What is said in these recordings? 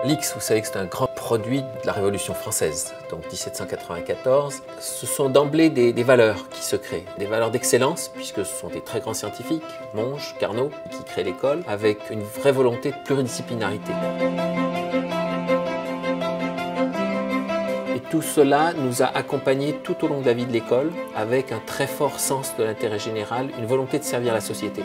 L'X, vous savez que c'est un grand produit de la Révolution française, donc 1794. Ce sont d'emblée des valeurs qui se créent, des valeurs d'excellence, puisque ce sont des très grands scientifiques, Monge, Carnot, qui créent l'école, avec une vraie volonté de pluridisciplinarité. Et tout cela nous a accompagnés tout au long de la vie de l'école, avec un très fort sens de l'intérêt général, une volonté de servir la société.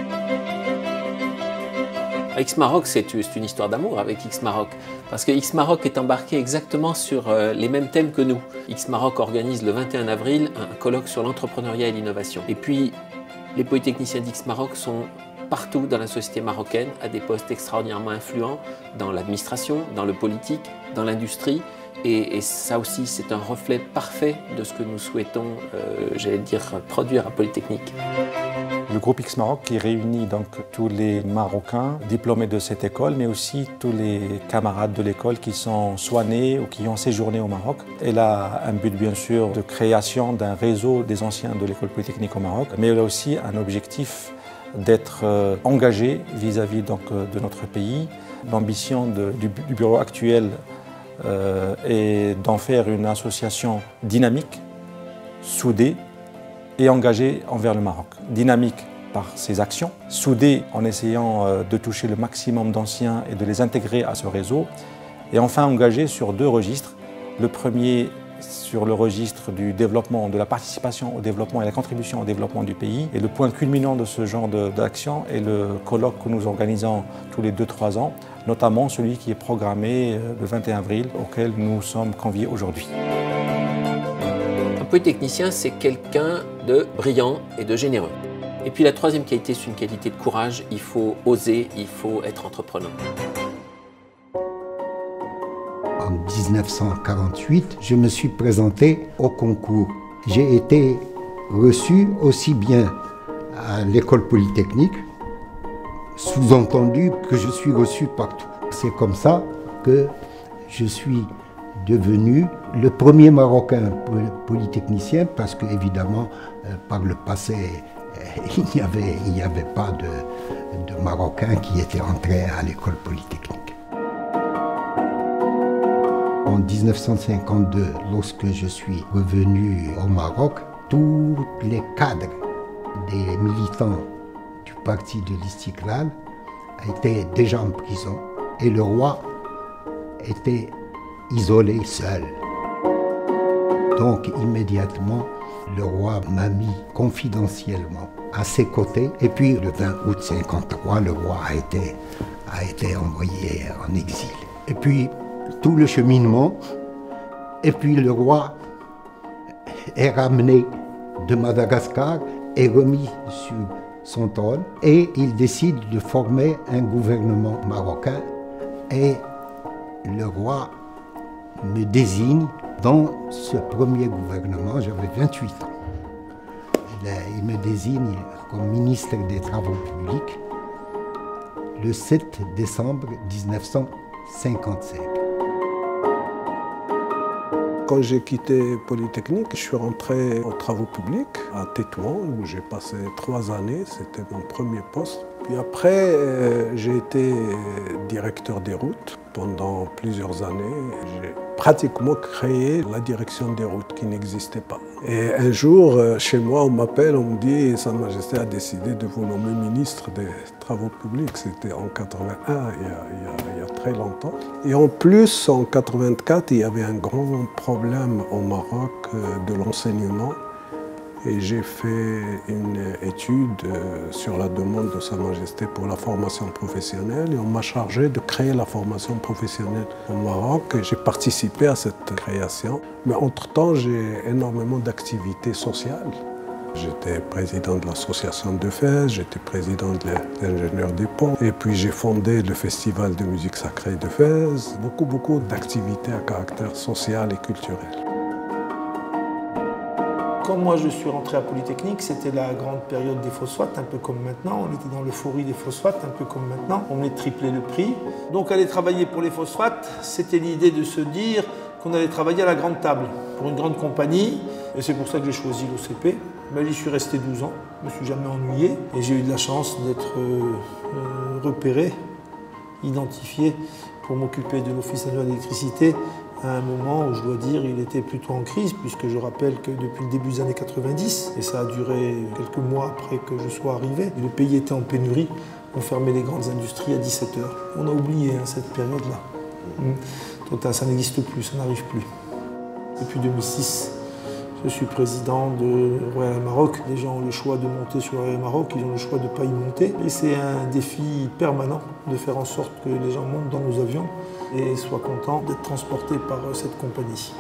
X-Maroc, c'est une histoire d'amour avec X-Maroc, parce que X-Maroc est embarqué exactement sur les mêmes thèmes que nous. X-Maroc organise le 21 avril un colloque sur l'entrepreneuriat et l'innovation. Et puis, les polytechniciens d'X-Maroc sont partout dans la société marocaine, à des postes extraordinairement influents, dans l'administration, dans le politique, dans l'industrie. Et ça aussi, c'est un reflet parfait de ce que nous souhaitons, j'allais dire, produire à Polytechnique. Le groupe X-Maroc qui réunit donc tous les Marocains diplômés de cette école, mais aussi tous les camarades de l'école qui sont soit nés ou qui ont séjourné au Maroc. Elle a un but bien sûr de création d'un réseau des anciens de l'école polytechnique au Maroc, mais elle a aussi un objectif d'être engagée vis-à-vis de notre pays. L'ambition du bureau actuel est d'en faire une association dynamique, soudée et engagée envers le Maroc. Dynamique par ses actions, soudée en essayant de toucher le maximum d'anciens et de les intégrer à ce réseau, et enfin engagée sur deux registres. Le premier sur le registre du développement, de la participation au développement et la contribution au développement du pays. Et le point culminant de ce genre d'action est le colloque que nous organisons tous les 2-3 ans, notamment celui qui est programmé le 21 avril, auquel nous sommes conviés aujourd'hui. Un polytechnicien, c'est quelqu'un de brillant et de généreux. Et puis la troisième qualité, c'est une qualité de courage. Il faut oser, il faut être entrepreneur. En 1948, je me suis présenté au concours. J'ai été reçu aussi bien à l'école polytechnique, sous-entendu que je suis reçu partout. C'est comme ça que je suis devenu le premier Marocain polytechnicien, parce qu'évidemment, par le passé, il n'y avait pas de Marocains qui étaient entrés à l'école polytechnique. En 1952, lorsque je suis revenu au Maroc, tous les cadres des militants du parti de l'Istiqlal étaient déjà en prison et le roi était isolé, seul. Donc immédiatement, le roi m'a mis confidentiellement à ses côtés. Et puis le 20 août 1953, le roi a été envoyé en exil. Et puis tout le cheminement, et puis le roi est ramené de Madagascar et remis sur son trône, et il décide de former un gouvernement marocain, et le roi me désigne dans ce premier gouvernement. J'avais 28 ans. Il me désigne comme ministre des Travaux publics le 7 décembre 1955. Quand j'ai quitté Polytechnique, je suis rentré aux travaux publics à Tétouan, où j'ai passé 3 années. C'était mon premier poste. Puis après, j'ai été directeur des routes pendant plusieurs années. J'ai pratiquement créé la direction des routes qui n'existait pas. Et un jour, chez moi, on m'appelle, on me dit « Sa Majesté a décidé de vous nommer ministre des Travaux publics ». C'était en 81, il y a très longtemps. Et en plus, en 84, il y avait un grand problème au Maroc de l'enseignement. Et j'ai fait une étude sur la demande de Sa Majesté pour la formation professionnelle, et on m'a chargé de créer la formation professionnelle au Maroc. J'ai participé à cette création, mais entre-temps, j'ai énormément d'activités sociales. J'étais président de l'association de Fès, j'étais président de l'ingénieur des ponts, et puis j'ai fondé le festival de musique sacrée de Fès. Beaucoup d'activités à caractère social et culturel. Quand moi je suis rentré à Polytechnique, c'était la grande période des phosphates, un peu comme maintenant. On était dans l'euphorie des phosphates, un peu comme maintenant. On venait de tripler le prix. Donc aller travailler pour les phosphates, c'était l'idée de se dire qu'on allait travailler à la grande table pour une grande compagnie. Et c'est pour ça que j'ai choisi l'OCP. Ben, j'y suis resté 12 ans, je ne me suis jamais ennuyé. Et j'ai eu de la chance d'être repéré identifié pour m'occuper de l'Office national d'électricité à un moment où je dois dire il était plutôt en crise, puisque je rappelle que depuis le début des années 90, et ça a duré quelques mois après que je sois arrivé, le pays était en pénurie, on fermait les grandes industries à 17 h. On a oublié cette période-là. Total, ça n'existe plus, ça n'arrive plus. Depuis 2006, je suis président de Royal Maroc. Les gens ont le choix de monter sur Royal Maroc, ils ont le choix de ne pas y monter. Et c'est un défi permanent de faire en sorte que les gens montent dans nos avions et soient contents d'être transportés par cette compagnie.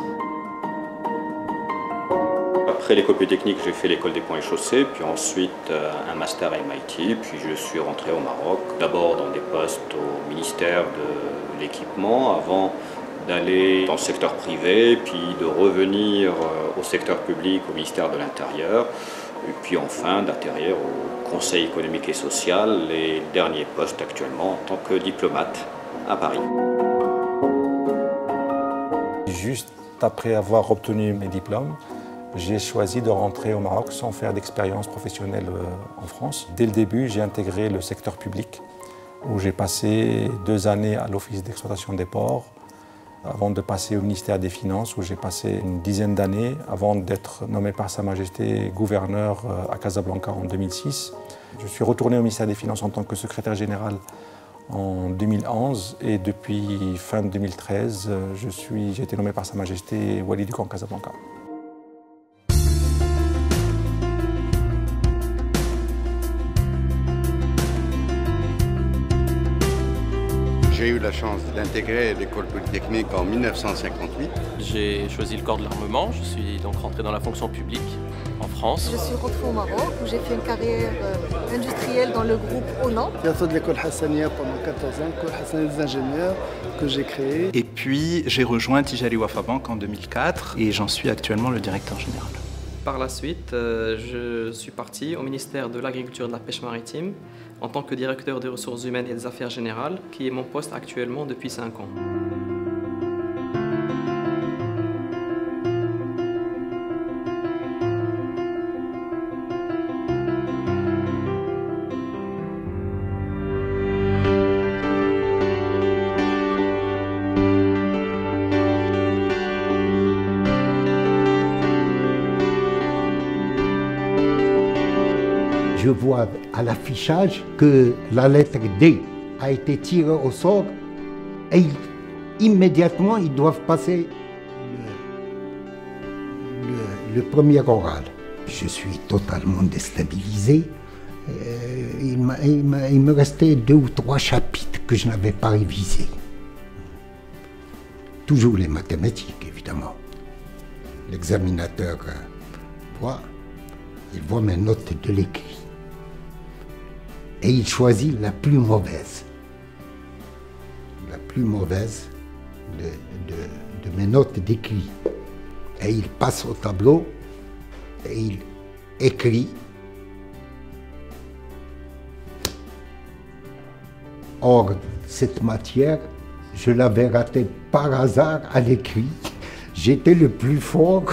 Après l'école polytechnique, j'ai fait l'école des ponts et chaussées, puis ensuite un master à MIT, puis je suis rentré au Maroc, d'abord dans des postes au ministère de l'équipement, avant d'aller dans le secteur privé, puis de revenir au secteur public, au ministère de l'Intérieur, et puis enfin d'atterrir au Conseil économique et social, les derniers postes actuellement en tant que diplomate à Paris. Juste après avoir obtenu mes diplômes, j'ai choisi de rentrer au Maroc sans faire d'expérience professionnelle en France. Dès le début, j'ai intégré le secteur public, où j'ai passé 2 années à l'Office d'exploitation des ports, avant de passer au ministère des Finances, où j'ai passé une dizaine d'années, avant d'être nommé par Sa Majesté gouverneur à Casablanca en 2006. Je suis retourné au ministère des Finances en tant que secrétaire général en 2011, et depuis fin 2013, j'ai été nommé par Sa Majesté Wali du camp Casablanca. J'ai eu la chance d'intégrer l'école polytechnique en 1958. J'ai choisi le corps de l'armement, je suis donc rentré dans la fonction publique en France. Je suis rentrée au Maroc où j'ai fait une carrière industrielle dans le groupe Onan. Bientôt de l'école Hassania pendant 14 ans, l'école Hassania des ingénieurs que j'ai créée. Et puis j'ai rejoint Tijari Wafa Bank en 2004 et j'en suis actuellement le directeur général. Par la suite, je suis parti au ministère de l'Agriculture et de la Pêche maritime en tant que directeur des ressources humaines et des affaires générales, qui est mon poste actuellement depuis 5 ans. Je vois à l'affichage que la lettre D a été tirée au sort et immédiatement ils doivent passer le premier oral. Je suis totalement déstabilisé. Il me restait 2 ou 3 chapitres que je n'avais pas révisés. Toujours les mathématiques, évidemment. L'examinateur il voit mes notes de l'écrit. Et il choisit la plus mauvaise. La plus mauvaise de mes notes d'écrit. Et il passe au tableau et il écrit. Or, cette matière, je l'avais ratée par hasard à l'écrit. J'étais le plus fort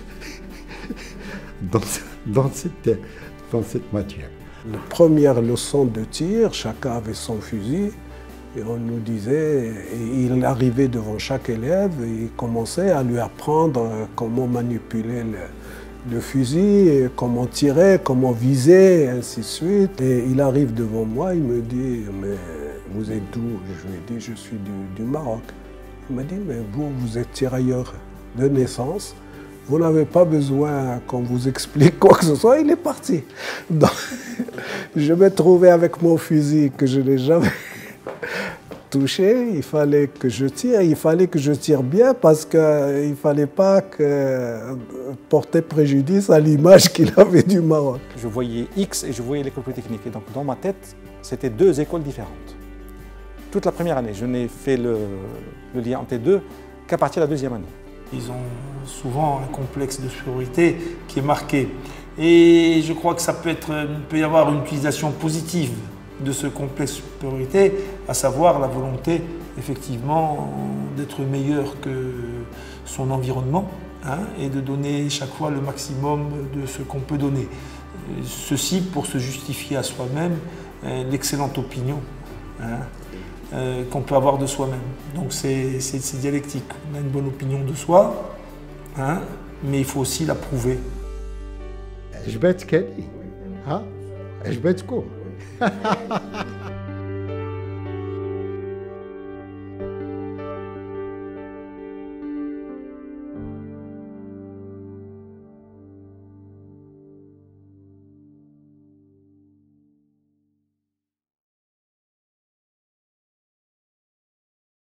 dans cette matière. La première leçon de tir, chacun avait son fusil et on nous disait, et il arrivait devant chaque élève et il commençait à lui apprendre comment manipuler le fusil, et comment tirer, comment viser, et ainsi de suite. Et il arrive devant moi, il me dit, mais vous êtes d'où? Je lui ai dit, je suis du Maroc. Il m'a dit, mais vous êtes tirailleur de naissance. Vous n'avez pas besoin qu'on vous explique quoi que ce soit, il est parti. Donc, je me trouvais avec mon fusil que je n'ai jamais touché. Il fallait que je tire bien parce qu'il ne fallait pas porter préjudice à l'image qu'il avait du Maroc. Je voyais X et je voyais l'école polytechnique. Et donc dans ma tête, c'était 2 écoles différentes. Toute la première année, je n'ai fait le lien entre les deux qu'à partir de la 2e année. Ils ont souvent un complexe de supériorité qui est marqué. Et je crois que il peut y avoir une utilisation positive de ce complexe de supériorité, à savoir la volonté, effectivement, d'être meilleur que son environnement, et de donner chaque fois le maximum de ce qu'on peut donner. Ceci pour se justifier à soi-même l'excellente opinion qu'on peut avoir de soi-même. Donc c'est dialectique. On a une bonne opinion de soi, hein, mais il faut aussi la prouver. Je vais être Kelly, hein? Je vais être cool.